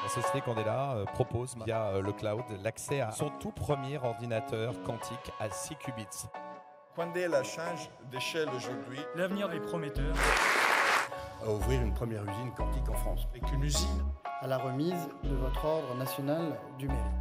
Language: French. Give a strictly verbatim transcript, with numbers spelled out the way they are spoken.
société Candela euh, propose via euh, le cloud l'accès à son tout premier ordinateur quantique à six qubits. Quandela change d'échelle aujourd'hui. L'avenir est prometteur. À ouvrir une première usine quantique en France. Avec une usine à la remise de votre ordre national du mérite.